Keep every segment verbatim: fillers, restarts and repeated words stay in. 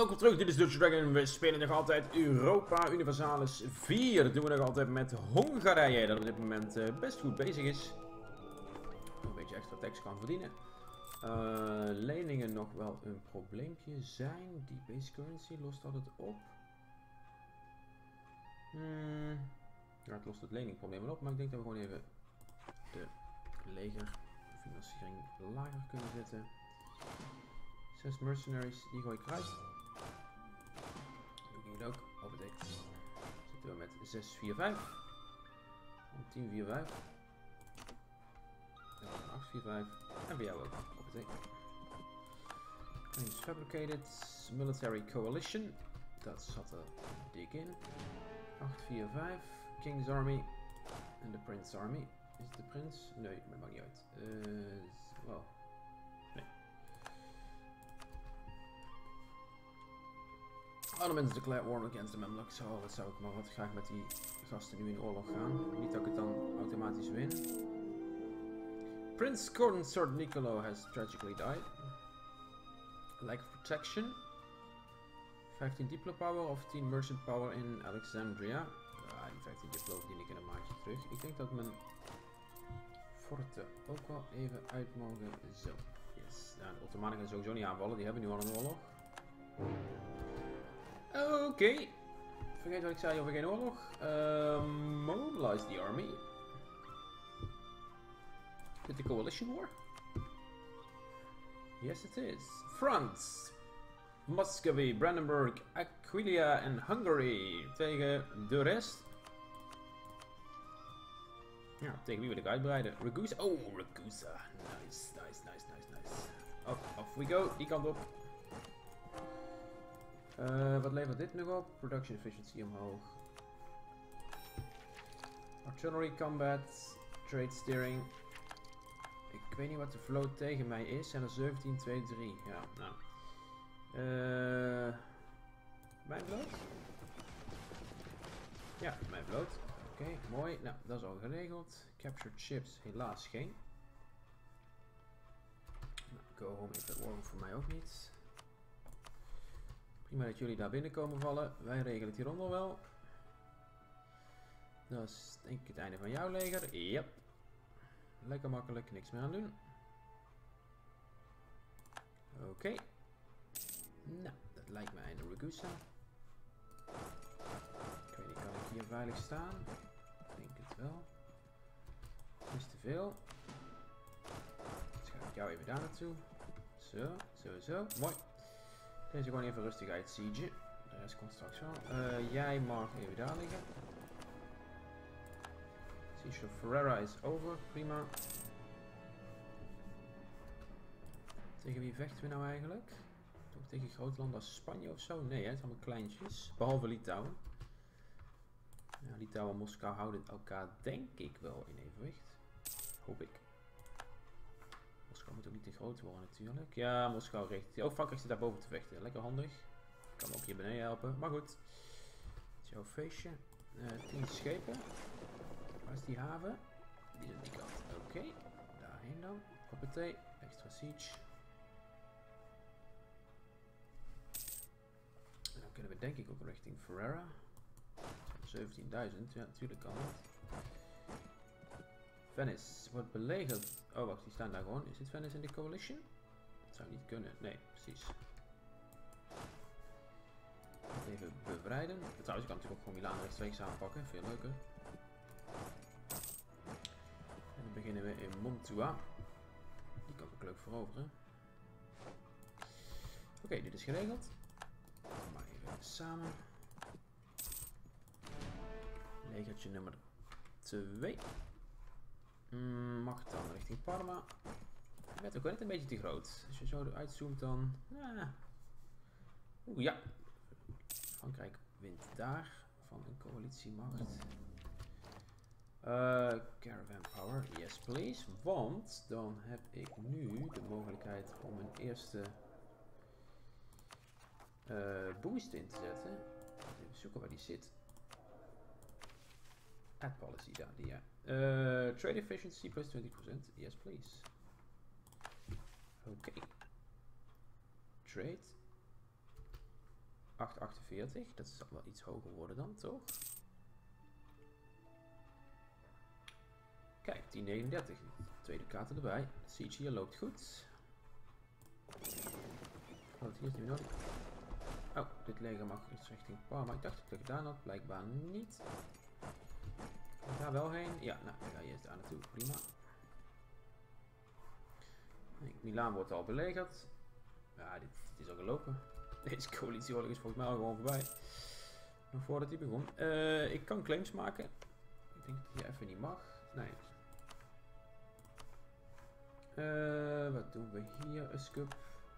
welkom terug. Dit is Dutch Dragon. We spelen nog altijd Europa Universalis vier. Dat doen we nog altijd met Hongarije, dat op dit moment uh, best goed bezig is. Een beetje extra tekst kan verdienen. Uh, leningen nog wel een probleempje zijn. Die base currency, lost dat het op? Hmm. Ja, het lost het leningprobleem wel op, maar ik denk dat we gewoon even de legerfinanciering lager kunnen zetten. Zes mercenaries, die gooi ik eruit. Doe ik het ook. Dat betekent zitten we met zes vier vijf. En tien vier vijf. En acht vier vijf. En bij jou ook. Dat betekent. Claims fabricated. Military coalition. Dat zat er dik in. acht vier vijf. King's Army. En de Prince Army. Is het de Prins? Nee, dat maakt niet uit. Uh, well. Nee. Ottomans declare war against the Mamluks. Oh, wat zou ik maar wat graag met die gasten nu in oorlog gaan. Niet dat ik het dan automatisch win. Prince Consort Nicolo has tragically died. Lack of protection. vijftien diplo power of tien merchant power in Alexandria. Ja, die vijftien diplo verdien ik in een maandje terug. Ik denk dat mijn forten ook wel even uit mogen. Zo. Yes. Ja, de Ottomanen gaan sowieso niet aanvallen. Die hebben nu al een oorlog. Oké. Okay. Vergeet wat ik zei over geen oorlog. Uh, mobilize the army. Is it the coalition war? Yes it is. France. Muscovy, Brandenburg, Aquileia en Hungary tegen de rest. Ja, tegen wie wil ik uitbreiden? Ragusa. Oh, Ragusa. Nice, nice, nice, nice, nice. Oh, off we go. Die kant op. Uh, wat levert dit nog op? Production efficiency omhoog. Artillery combat. Trade steering. Ik weet niet wat de flow tegen mij is. Zijn er zeventien, twee, drie. Ja, nou. Uh, mijn vloot? Ja, mijn vloot. Oké, okay, mooi. Nou, dat is al geregeld. Captured ships, helaas geen. Nou, go home if that war voor mij ook niet. Prima dat jullie daar binnen komen vallen. Wij regelen het hieronder wel. Dat is denk ik het einde van jouw leger. Yep. Lekker makkelijk, niks meer aan doen. Oké. Okay. Nou, dat lijkt me einde Ragusa. Ik weet niet, kan ik hier veilig staan? Ik denk het wel. Is te veel. Dus ga ik jou even daar naartoe. Zo, zo, zo. Mooi. Deze gewoon even rustig uit siege. De rest komt straks wel. Uh, jij mag even daar liggen. Siege of Ferrara is over. Prima. Tegen wie vechten we nou eigenlijk? Toch tegen groot landen als Spanje of zo? Nee, hè, het zijn allemaal kleintjes. Behalve Litouwen. Ja, Litouwen en Moskou houden elkaar denk ik wel in evenwicht. Hoop ik. Moskou moet ook niet te groot worden natuurlijk. Ja, Moskou richt. Oh, Frankrijk zit daar boven te vechten. Lekker handig. Kan me ook hier beneden helpen. Maar goed. Het is jouw feestje. Uh, tien schepen. Waar is die haven? Die is aan die kant. Oké. Okay. Daarheen dan. Hoppatee. Extra siege. En dan kunnen we denk ik ook richting Ferrara. zeventienduizend. Ja, natuurlijk kan het. Venice wordt belegerd. Oh, wacht, die staan daar gewoon. Is dit Venice in de coalition? Dat zou niet kunnen. Nee, precies. Even bevrijden. Trouwens, ik kan natuurlijk ook gewoon Milaan rechtstreeks aanpakken. Veel leuker. En dan beginnen we in Montua. Die kan ik leuk veroveren. Oké, okay, dit is geregeld. Maar even samen. Legertje nummer twee. Mm, mag dan richting Parma. Ik werd ook wel net een beetje te groot. Als je zo uitzoomt dan... Ja. Oeh, ja. Frankrijk wint daar van een coalitiemacht. Uh, caravan power, yes please. Want dan heb ik nu de mogelijkheid om een eerste uh, boost in te zetten. Even zoeken waar die zit. Ad policy, daar, die ja. Uh, trade efficiency plus twenty percent, yes please. Oké. Okay. Trade. acht komma achtenveertig. Dat zal wel iets hoger worden dan, toch? Kijk, tien komma negenendertig. Tweede kaarten erbij. Siege hier loopt goed. Wat hier is nu nodig? Oh, dit leger mag iets richting Parma. Ik dacht dat ik dat gedaan had. Blijkbaar niet. Kan ik daar wel heen? Ja, nou, ik ga eerst daar naartoe. Prima. Milaan wordt al belegerd. Ja, dit, dit is al gelopen. Deze coalitieoorlog is volgens mij al gewoon voorbij. Nog voordat hij begon. Uh, ik kan claims maken. Ik denk dat hij even niet mag. Nee. Uh, wat doen we hier? Uscup.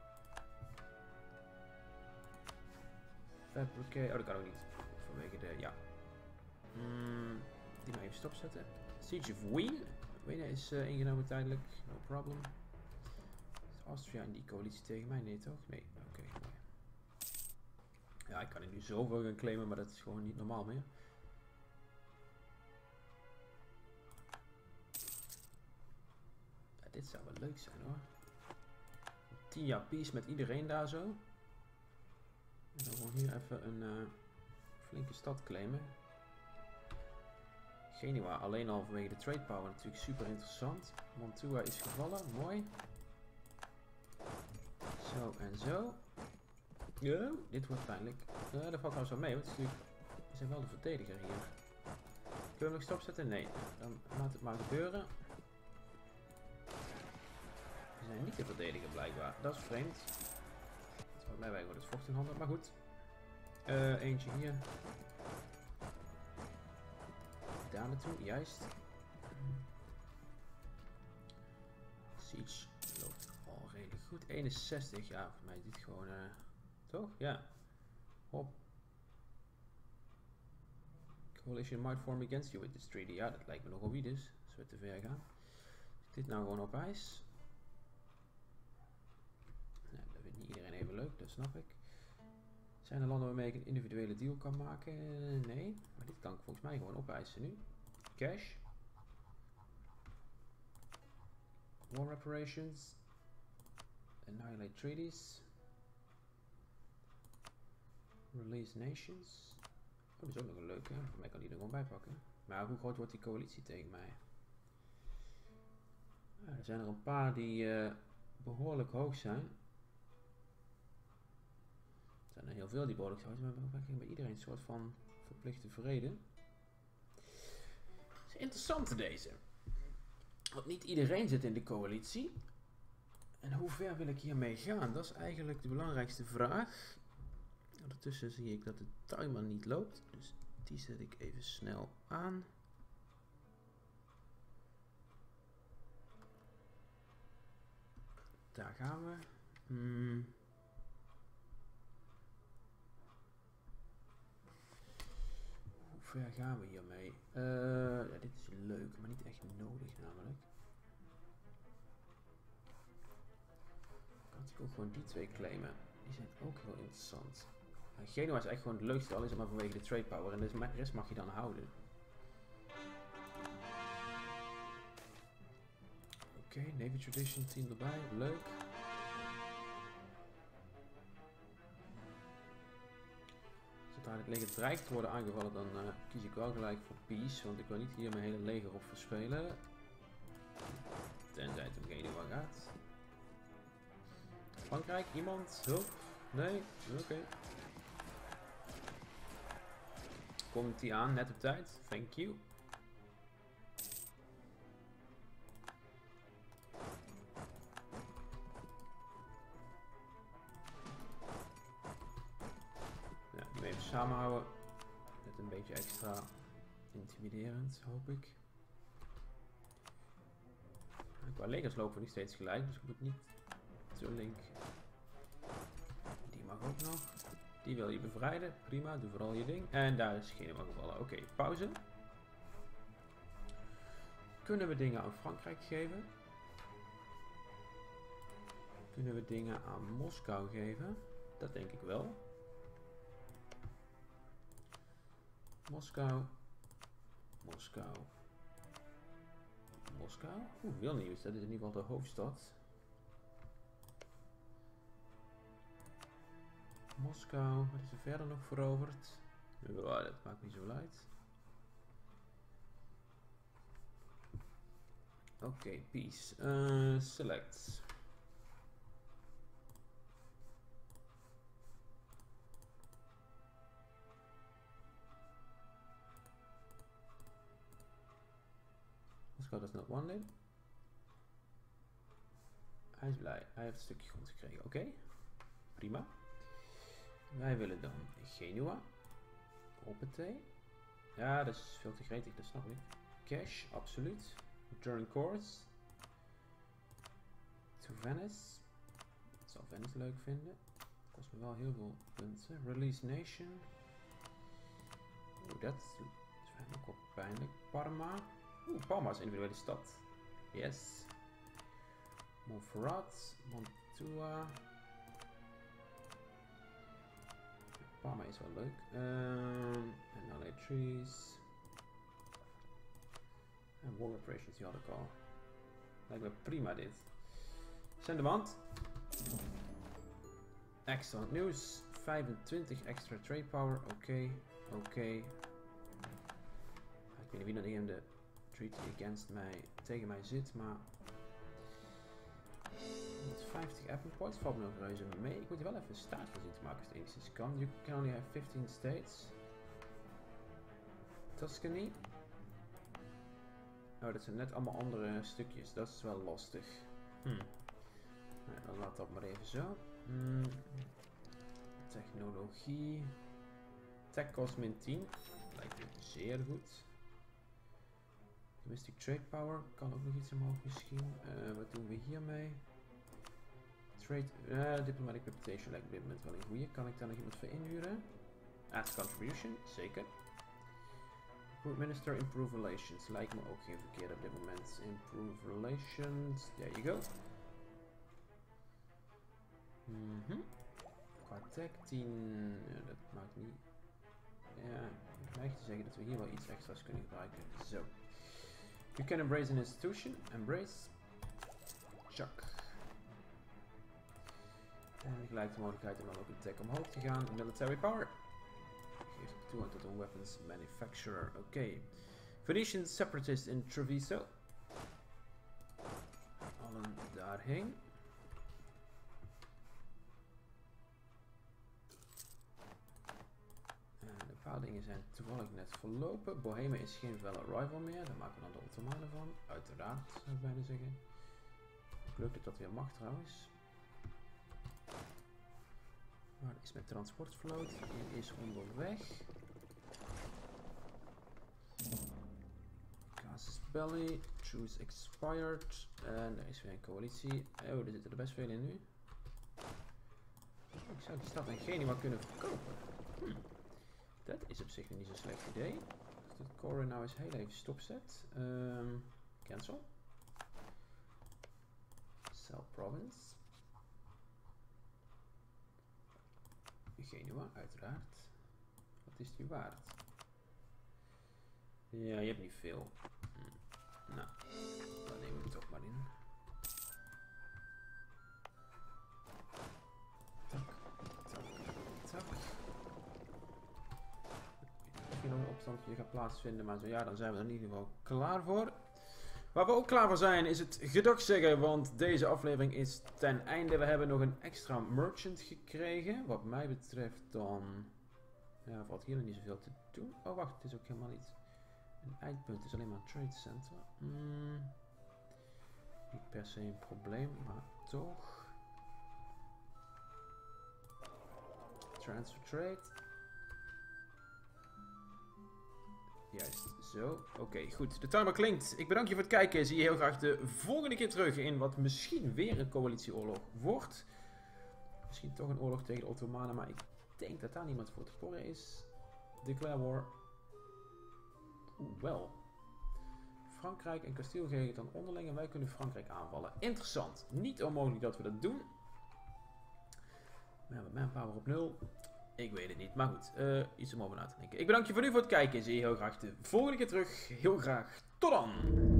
Fabricate. Oh, dat kan ook niet. Vanwege de. Ja. Mm, die maar even stopzetten. Siege of Wien. Wenen is uh, ingenomen tijdelijk. No problem. Is Austria in die coalitie tegen mij? Nee, toch? Nee. Oké. Okay, mooi. Ja, ik kan er nu zoveel gaan claimen, maar dat is gewoon niet normaal meer. Ja, dit zou wel leuk zijn hoor. tien jaar peace met iedereen daar zo. En dan gewoon hier even een uh, flinke stad claimen. Genua, alleen al vanwege de trade power natuurlijk super interessant. Mantua is gevallen, mooi. Zo en zo. Ja, dit wordt pijnlijk. Ja, dat valt trouwens wel mee, want het is natuurlijk, we zijn wel de verdediger hier. Kunnen we hem nog stopzetten? Nee. Dan laat het maar gebeuren. We zijn niet de verdediger blijkbaar. Dat is vreemd. Het is blij wij worden het vocht in handen, maar goed. Uh, eentje hier. Daar naartoe, juist. Siege loopt al redelijk goed. eenenzestig, ja, voor mij is dit gewoon, uh, toch? Ja. Hop. Coalition might form against you with this treaty. Ja, dat lijkt me nogal wie dus, als we te ver gaan. Is dit nou gewoon op ijs? Nee, dat vindt niet iedereen even leuk, dat snap ik. Zijn er landen waarmee ik een individuele deal kan maken? Nee, maar dit kan ik volgens mij gewoon opeisen nu. Cash. War reparations. Annihilate treaties. Release nations. Oh, dat is ook nog een leuke. Voor mij kan die er gewoon bij pakken. Maar hoe groot wordt die coalitie tegen mij? Ja, er zijn er een paar die uh, behoorlijk hoog zijn. Er zijn er heel veel die behoorlijk hoog zijn, maar we bij iedereen een soort van verplichte vrede. Het is interessant deze. Want niet iedereen zit in de coalitie. En hoe ver wil ik hiermee gaan? Dat is eigenlijk de belangrijkste vraag. Ondertussen zie ik dat de timer niet loopt. Dus die zet ik even snel aan. Daar gaan we. Hmm. Hoe ver gaan we hiermee? Uh, ja, dit is leuk, maar niet echt nodig namelijk. Kan ik ook gewoon die twee claimen. Die zijn ook heel interessant. Uh, Genua is echt gewoon het leukste, al is het maar vanwege de trade power. En de rest mag je dan houden. Oké, okay, Navy Tradition team erbij. Leuk. Zodra het leger dreigt te worden aangevallen, dan uh, kies ik wel gelijk voor peace. Want ik wil niet hier mijn hele leger op verspelen. Tenzij het om Genua gaat. Frankrijk, iemand? Hulp? Nee? Oké. Okay. Komt die aan, net op tijd. Thank you. Ja, nu even samenhouden. Met een beetje extra intimiderend, hoop ik. Qua legers lopen we nog steeds gelijk, dus ik moet niet zo link. Die mag ook nog. Die wil je bevrijden. Prima, doe vooral je ding. En daar is geen gevallen. Oké, okay, pauze. Kunnen we dingen aan Frankrijk geven? Kunnen we dingen aan Moskou geven? Dat denk ik wel. Moskou. Moskou. Moskou? Oeh, Vilnius, dat is in ieder geval de hoofdstad. Moskou, wat is er verder nog veroverd? Ja, dat maakt niet zo uit. Oké, okay, peace. Uh, select. Moskou does not want it. Hij is blij. Hij heeft een stukje grond gekregen. Oké. Okay. Prima. Wij willen dan Genua. Hoppatee. Ja, dat is veel te gretig, dat snap ik. Cash, absoluut. Return course. To Venice. Ik zal Venice leuk vinden. Kost me wel heel veel punten. Release Nation. Oeh, dat is ook wel pijnlijk. Parma. Oeh, Parma is een individuele stad. Yes. Montferrat. Mantua. Parma is wel leuk. Um, en L A Trees. En War Operations, die had ik al. Lijkt me prima dit. Zendemand. Excellent nieuws. vijfentwintig extra trade power. Oké. Okay. Oké. Okay. Ik weet niet wie dan in de treaty against mij tegen mij zit, maar honderdvijftig Apple Points valt me nog reuze mee. Ik moet hier wel even een staat voor zien te maken als het enigszins kan. You can only have fifteen states. Tuscany. Oh, dat zijn net allemaal andere stukjes. Dat is wel lastig. Hm. Nou, dan laat dat maar even zo. Hmm. Technologie. Tech kost min tien. Lijkt me zeer goed. Domestic trade power. Kan ook nog iets omhoog misschien. Uh, wat doen we hiermee? Trade. Uh, diplomatic reputation lijkt me op dit moment wel een goeie. Kan ik daar nog iemand voor inhuren? Add contribution. Zeker. Recruit minister. Improve relations. Lijkt me ook geen verkeerd op dit moment. Improve relations. There you go. Mm-hmm. Qua tech tien. Ja, dat maakt niet. Ja, ik neig te zeggen dat we hier wel iets extra's kunnen gebruiken. Zo. You can embrace an institution. Embrace. Chuck. En gelijk de mogelijkheid om dan ook een tech omhoog te gaan. Military power. Geeft toegang tot een weapons manufacturer. Oké. Okay. Venetian separatist in Treviso. Allen daarheen. Een paar dingen zijn toevallig net verlopen. Bohemen is geen felle rival meer. Daar maken we dan de Ottomanen van. Uiteraard, zou ik bijna zeggen. Leuk dat dat weer mag trouwens. Waar is mijn transportvloot? Die is onderweg. Casus Belli. Truce expired. En er is weer een coalitie. Oh, er zitten er best veel in nu. Oh, ik zou die stad in Genua kunnen verkopen. Hm. Dat is op zich niet zo'n slecht idee. Als het core nou eens heel even stopzet. Um, cancel. Cell province. Genua, uiteraard. Wat is die waard? Ja, je hebt niet veel. Hm. Nou, dan nemen we het toch maar in. Tak, tak, tak. Misschien nog een opstandje gaat plaatsvinden, maar zo ja, dan zijn we er in ieder geval klaar voor. Waar we ook klaar voor zijn is het gedag zeggen, want deze aflevering is ten einde. We hebben nog een extra merchant gekregen. Wat mij betreft dan ja, valt hier nog niet zoveel te doen. Oh wacht, het is ook helemaal niet een eindpunt. Het is alleen maar een trade center. Hmm. Niet per se een probleem, maar toch. Transfer trade. Juist, zo. Oké, okay, goed. De timer klinkt. Ik bedank je voor het kijken. Zie je heel graag de volgende keer terug in wat misschien weer een coalitieoorlog wordt. Misschien toch een oorlog tegen de Ottomanen, maar ik denk dat daar niemand voor te porren is. Declare war. Oeh, wel. Frankrijk en Kasteel geven dan onderling en wij kunnen Frankrijk aanvallen. Interessant. Niet onmogelijk dat we dat doen. We hebben manpower op nul. Ik weet het niet, maar goed, uh, iets om over na te denken. Ik bedank je voor nu voor het kijken. Zie je heel graag de volgende keer terug. Heel graag, tot dan!